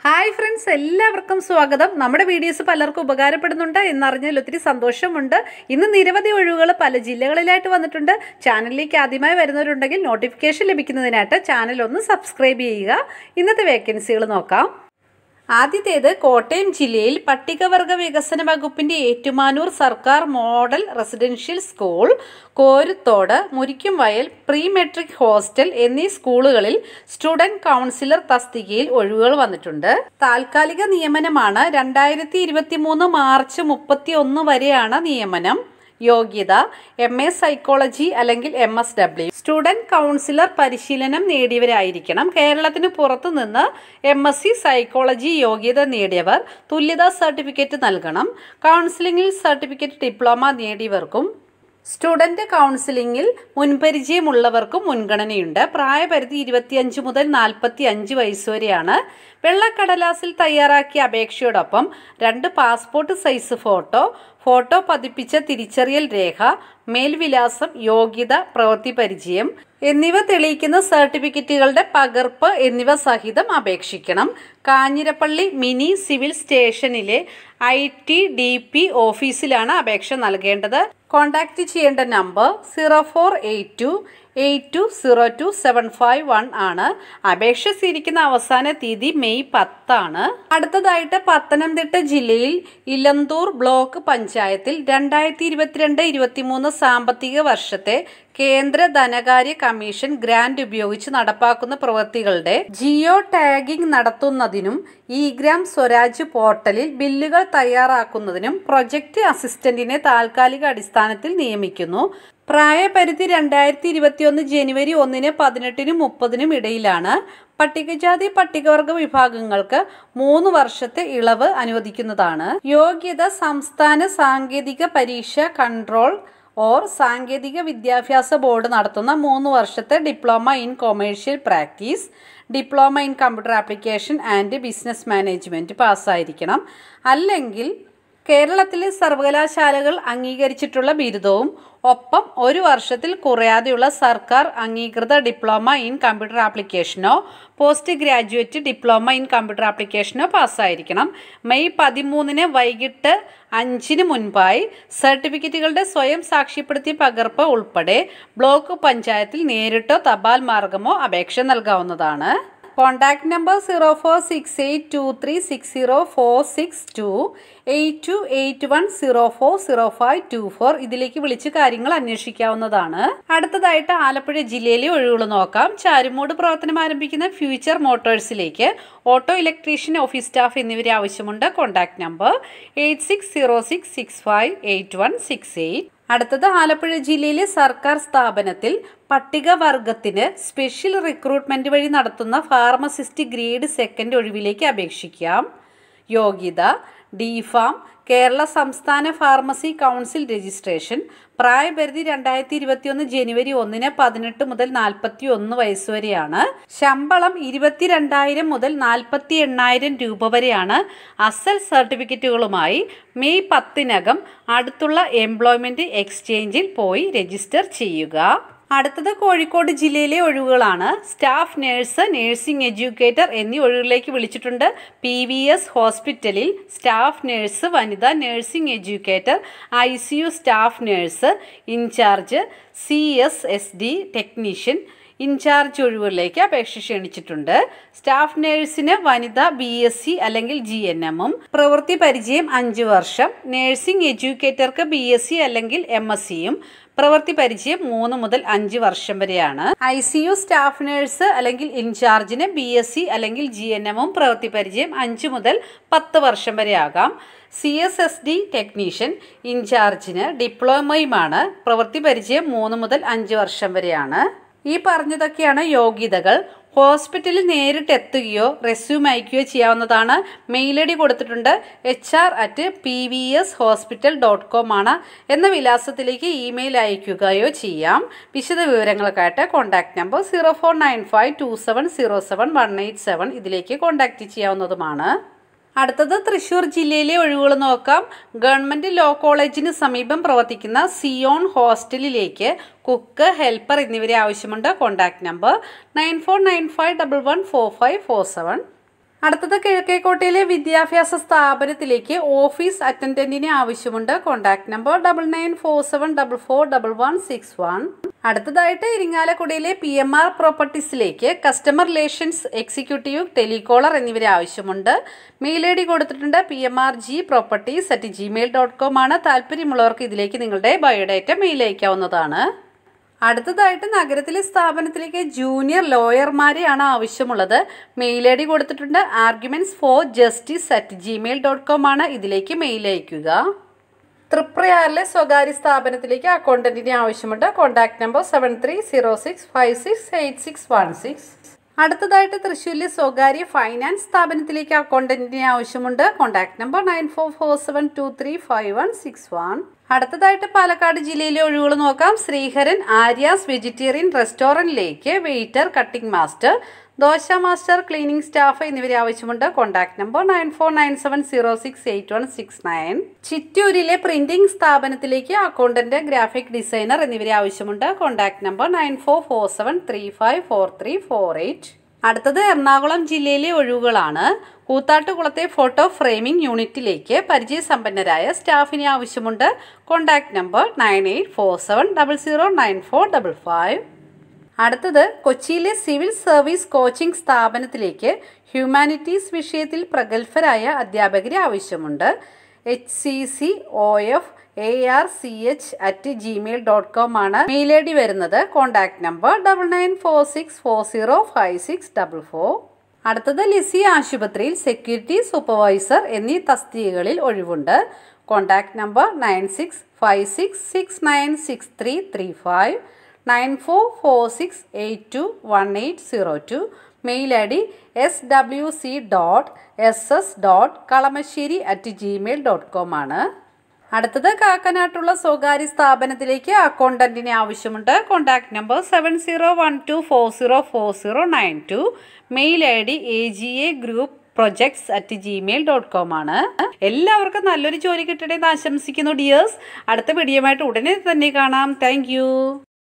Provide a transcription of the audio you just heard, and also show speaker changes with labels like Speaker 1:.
Speaker 1: Hi friends, എല്ലാവർക്കും സ്വാഗതം. നമ്മുടെ വീഡിയോസ് പലർക്കും ഉപകാരപ്പെടുന്നുണ്ട് എന്നറിഞ്ഞാൽ ഒത്തിരി സന്തോഷമുണ്ട്. ഇന്ന് നിരവധി ഒഴിവുകൾ പല ജില്ലകളിലായിട്ട് വന്നിട്ടുണ്ട്. ചാനലിലേക്ക് ആദ്യമായി വരുന്നവരുണ്ടെങ്കിൽ നോട്ടിഫിക്കേഷൻ ലഭിക്കുന്നതിനായിട്ട് ചാനൽ ഒന്ന് സബ്സ്ക്രൈബ് ചെയ്യുക. ഇന്നത്തെ വേക്കൻസികൾ നോക്കാം. ആദ്യത്തേത് കോട്ടയം ജില്ലയിൽ പട്ടികവർഗ വികസന വകുപ്പിന്റെ ഏറ്റുമാനൂർ സർക്കാർ model residential school, Koruthodu, Murikkumvayal, pre matric hostel എന്നീ സ്കൂളുകളിൽ സ്റ്റുഡന്റ് കൗൺസിലർ തസ്തികയിൽ ഒഴിവുകൾ വന്നിട്ടുണ്ട്. താൽക്കാലിക നിയമനമാണ്. 2023 മാർച്ച് 31 വരെയാണ് നിയമനം. യോഗ്യത MA സൈക്കോളജി അല്ലെങ്കിൽ MSW. സ്റ്റുഡന്റ് കൗൺസിലർ പരിശീലനം നേടിയവരായിരിക്കണം. കേരളത്തിന് പുറത്തു നിന്ന് MSc സൈക്കോളജി യോഗ്യത നേടിയവർ തുല്യതാ സർട്ടിഫിക്കറ്റ് നൽകണം. കൗൺസിലിംഗിൽ സർട്ടിഫിക്കറ്റ് ഡിപ്ലോമ നേടിയവർക്കും സ്റ്റുഡന്റ് കൗൺസിലിംഗിൽ മുൻപരിചയമുള്ളവർക്കും മുൻഗണനയുണ്ട്. പ്രായപരിധി 25 മുതൽ 45 വയസ്സ് വരെയാണ്. വെള്ളക്കടലാസിൽ തയ്യാറാക്കിയ അപേക്ഷയോടൊപ്പം 2 പാസ്പോർട്ട് സൈസ് ഫോട്ടോ പതിപ്പിച്ച തിരിച്ചറിയൽ രേഖ, മേൽവിലാസം, യോഗ്യത, പ്രവൃത്തി പരിചയം എന്നിവ തെളിയിക്കുന്ന സർട്ടിഫിക്കറ്റുകളുടെ പകർപ്പ് എന്നിവ സഹിതം അപേക്ഷിക്കണം. കാഞ്ഞിരപ്പള്ളി മിനി സിവിൽ സ്റ്റേഷനിലെ ITDP ഓഫീസിലാണ് അപേക്ഷ നൽകേണ്ടത്. കോൺടാക്റ്റ് ചെയ്യേണ്ട നമ്പർ 0482820271 ആണ്. അപേക്ഷ സ്വീകരിക്കുന്ന അവസാന തീയതി മെയ് 10 ആണ്. അടുത്തതായിട്ട് പത്തനംതിട്ട ജില്ലയിൽ ഇലന്തൂർ ബ്ലോക്ക് പഞ്ചായത്തിൽ 2022-23 സാമ്പത്തിക വർഷത്തെ കേന്ദ്ര ധനകാര്യ കമ്മീഷൻ ഗ്രാന്റ് ഉപയോഗിച്ച് നടപ്പാക്കുന്ന പ്രവൃത്തികളുടെ ജിയോ ടാഗിംഗ് നടത്തുന്നതിനും ഇഗ്രാം സ്വരാജ് പോർട്ടലിൽ ബില്ലുകൾ തയ്യാറാക്കുന്നതിനും പ്രൊജക്ട് അസിസ്റ്റന്റിനെ താൽക്കാലിക അടിസ്ഥാനത്തിൽ നിയമിക്കുന്നു. പ്രായപരിധി 2021 ജനുവരി 1 18 30 ഇടയിലാണ്. പട്ടികജാതി പട്ടികവർഗ വിഭാഗങ്ങൾക്ക് 3 വർഷത്തെ ഇളവ് അനുവദിക്കുന്നതാണ്. യോഗ്യത സംസ്ഥാന സാങ്കേതിക പരീക്ഷ കൺട്രോൾ സാങ്കേതിക വിദ്യാഭ്യാസ ബോർഡ് നടത്തുന്ന 3 വർഷത്തെ diploma in commercial practice, diploma in computer application and business management പാസ്സായിരിക്കണം. അല്ലെങ്കിൽ കേരളത്തിലെ സർവകലാശാലകൾ അംഗീകരിച്ചിട്ടുള്ള ബിരുദവും ഒപ്പം 1 വർഷത്തിൽ കുറയാതെയുള്ള സർക്കാർ അംഗീകൃത ഡിപ്ലോമ ഇൻ കമ്പ്യൂട്ടർ ആപ്ലിക്കേഷനോ post graduate diploma in computer ആപ്ലിക്കേഷനോ പാസ്സായിരിക്കണം. മെയ് 13 വൈകിട്ട് 5 മുൻപായി സർട്ടിഫിക്കറ്റുകളുടെ സ്വയം സാക്ഷ്യപ്പെടുത്തിയ പകർപ്പ് ഉൾപ്പെടെ ബ്ലോക്ക് പഞ്ചായത്തിൽ നേരിട്ടോ തപാൽ മാർഗമോ അപേക്ഷ നൽകാവുന്നതാണ്. Contact number 0468236046 8281040524. ഇതിലേക്ക് വിളിച്ച് കാര്യങ്ങൾ അന്വേഷിക്കാവുന്നതാണ്. അടുത്തതായിട്ട് ആലപ്പുഴ ജില്ലയിലെ ഒഴിവുകൾ നോക്കാം. ചാരുമൂട് പ്രവർത്തനം ആരംഭിക്കുന്ന ഫ്യൂച്ചർ മോട്ടോഴ്സിലേക്ക് ഓട്ടോ ഇലക്ട്രീഷ്യൻ, ഓഫീസ് സ്റ്റാഫ് എന്നിവരെ ആവശ്യമുണ്ട്. Contact number 8606658168. അടുത്തത് ആലപ്പുഴ ജില്ലയിലെ സർക്കാർ സ്ഥാപനത്തിൽ പട്ടികവർഗത്തിന് സ്പെഷ്യൽ റിക്രൂട്ട്മെന്റ് വഴി നടത്തുന്ന ഫാർമസിസ്റ്റ് ഗ്രേഡ് 2 ഒഴിവിലേക്ക് അപേക്ഷിക്കാം. യോഗ്യത DPharm, കേരള സംസ്ഥാന ഫാർമസി കൗൺസിൽ രജിസ്ട്രേഷൻ. പ്രായപരിധി 2021 ജനുവരി 1 18 മുതൽ 41 വയസ്സ് വരെയാണ്. ശമ്പളം 22,000 മുതൽ 48,000 രൂപ വരെയാണ്. അസൽ സർട്ടിഫിക്കറ്റുകളുമായി മെയ് 10 അടുത്തുള്ള എംപ്ലോയ്മെന്റ് എക്സ്ചേഞ്ചിൽ പോയി രജിസ്റ്റർ ചെയ്യുക. അടുത്തത് കോഴിക്കോട് ജില്ലയിലെ ഒഴിവുകളാണ്. സ്റ്റാഫ് നഴ്സ്, നഴ്സിംഗ് എഡ്യൂക്കേറ്റർ എന്നീ ഒഴിവുകളിലേക്ക് വിളിച്ചിട്ടുണ്ട്. PVS ഹോസ്പിറ്റലിൽ സ്റ്റാഫ് നഴ്സ്, വനിതാ nursing educator, ICU staff nurse incharge, CSSD technician incharge ഒഴിവുകളിലേക്ക് അപേക്ഷ ക്ഷണിച്ചിട്ടുണ്ട്. സ്റ്റാഫ് നഴ്സിന് വനിത BSc അല്ലെങ്കിൽ GNM പ്രവൃത്തി പരിചയം 5 വർഷം. നഴ്സിംഗ് എഡ്യൂക്കേറ്റർക്ക് BSc അല്ലെങ്കിൽ MScയും പ്രവൃത്തി പരിചയം 3 മുതൽ 5 വർഷം വരെയാണ്. ICU സ്റ്റാഫ് നഴ്സ് അല്ലെങ്കിൽ ഇൻചാർജിന് BSc അല്ലെങ്കിൽ GNM പ്രവൃത്തി പരിചയം 5 മുതൽ 10 വർഷം വരെ ആകാം. CSSD ടെക്നീഷ്യൻ ഇൻചാർജിന് ഡിപ്ലോമയുമാണ്. പ്രവൃത്തി പരിചയം 3 മുതൽ 5 വർഷം വരെയാണ്. ഈ പറഞ്ഞതൊക്കെയാണ് യോഗ്യതകൾ. ഹോസ്പിറ്റലിൽ നേരിട്ട് എത്തുകയോ റെസ്യൂം അയക്കുകയോ ചെയ്യാവുന്നതാണ്. മെയിൽ ID കൊടുത്തിട്ടുണ്ട്. hr@pvshospital.com ആണ് എന്ന വിലാസത്തിലേക്ക് ഇമെയിൽ അയക്കുകയോ ചെയ്യാം. വിശദ വിവരങ്ങൾക്കായിട്ട് കോൺടാക്ട് നമ്പർ 04952707 ഇതിലേക്ക് കോൺടാക്റ്റ് ചെയ്യാവുന്നതുമാണ്. അടുത്തത് തൃശ്ശൂർ ജില്ലയിലെ ഒഴിവുകൾ നോക്കാം. ഗവൺമെന്റ് ലോ കോളേജിന് സമീപം പ്രവർത്തിക്കുന്ന സിയോൺ ഹോസ്റ്റലിലേക്ക് കുക്ക്, ഹെൽപ്പർ എന്നിവരെ ആവശ്യമുണ്ട്. Contact number 9495114547. അടുത്തത് കിഴക്കേക്കോട്ടയിലെ വിദ്യാഭ്യാസ സ്ഥാപനത്തിലേക്ക് ഓഫീസ് അറ്റൻഡന്റിനെ ആവശ്യമുണ്ട്. Contact number 9947441161. അടുത്തതായിട്ട് ഇരിങ്ങാലക്കുടയിലെ PMR പ്രോപ്പർട്ടീസിലേക്ക് കസ്റ്റമർ റിലേഷൻസ് എക്സിക്യൂട്ടീവ്, ടെലികോളർ എന്നിവരെ ആവശ്യമുണ്ട്. മെയിൽ ID കൊടുത്തിട്ടുണ്ട്. pmrgproperties@gmail.com ആണ്. താല്പര്യമുള്ളവർക്ക് ഇതിലേക്ക് നിങ്ങളുടെ ബയോഡാറ്റ മെയിൽ അയക്കാവുന്നതാണ്. അടുത്തതായിട്ട് നഗരത്തിലെ സ്ഥാപനത്തിലേക്ക് ജൂനിയർ ലോയർമാരെയാണ് ആവശ്യമുള്ളത്. മെയിൽ ID കൊടുത്തിട്ടുണ്ട്. argumentsforjustice@gmail.com ആണ്. ഇതിലേക്ക് മെയിൽ അയയ്ക്കുക. തൃപ്രയാറിലെ സ്വകാര്യ സ്ഥാപനത്തിലേക്ക് അക്കൗണ്ടന്റിനെ ആവശ്യമുണ്ട്. Contact number 7306568616. അടുത്തതായിട്ട് തൃശ്ശൂരിലെ സ്വകാര്യ ഫൈനാൻസ് സ്ഥാപനത്തിലേക്ക് അക്കൗണ്ടന്റിനെ ആവശ്യമുണ്ട്. Contact number 9447235161. അടുത്തതായിട്ട് പാലക്കാട് ജില്ലയിലെ ഒഴിവുകൾ നോക്കാം. ശ്രീഹരൻ ആര്യാസ് വെജിറ്റേറിയൻ റെസ്റ്റോറൻറ്റിലേക്ക് waiter, cutting master, dosa master, cleaning staff എന്നിവരെ ആവശ്യമുണ്ട്. Contact number 9497068169. ചിറ്റൂരിലെ പ്രിന്റിംഗ് സ്ഥാപനത്തിലേക്ക് അക്കൗണ്ടന്റ്, ഗ്രാഫിക് ഡിസൈനർ എന്നിവരെ ആവശ്യമുണ്ട്. Contact number 9447354348. അടുത്തത് എറണാകുളം ജില്ലയിലെ ഒഴിവുകളാണ്. കൂത്താട്ടുകുളത്തെ ഫോട്ടോ ഫ്രെയിമിംഗ് യൂണിറ്റിലേക്ക് പരിചയസമ്പന്നരായ സ്റ്റാഫിനെ ആവശ്യമുണ്ട്. Contact number 9847009455. അടുത്തത് കൊച്ചിയിലെ സിവിൽ സർവീസ് കോച്ചിംഗ് സ്ഥാപനത്തിലേക്ക് ഹ്യൂമാനിറ്റീസ് വിഷയത്തിൽ പ്രഗത്ഭരായ അധ്യാപകരെ ആവശ്യമുണ്ട്. hccofarch@gmail.com ആണ് മെയിൽ ID വരുന്നത്. Contact number 9946405644. അടുത്തത് ലിസി ആശുപത്രിയിൽ സെക്യൂരിറ്റി സൂപ്പർവൈസർ എന്നീ തസ്തികകളിൽ ഒഴിവുണ്ട്. Contact number 9656696335, 9446821802. Mail ID swc.ss.kalamassery@gmail.com ആണ്. അടുത്തത് കാക്കനാട്ടുള്ള സ്വകാര്യ സ്ഥാപനത്തിലേക്ക് അക്കൗണ്ടന്റിനെ ആവശ്യമുണ്ട്. Contact number 7012404092. Mail ID agagroupprojects@gmail.com ആണ്. എല്ലാവർക്കും നല്ലൊരു ജോലി കിട്ടട്ടെ എന്ന് ആശംസിക്കുന്നു ഡിയേഴ്സ്. അടുത്ത വീഡിയോയുമായിട്ട് ഉടനെ തന്നെ കാണാം. താങ്ക്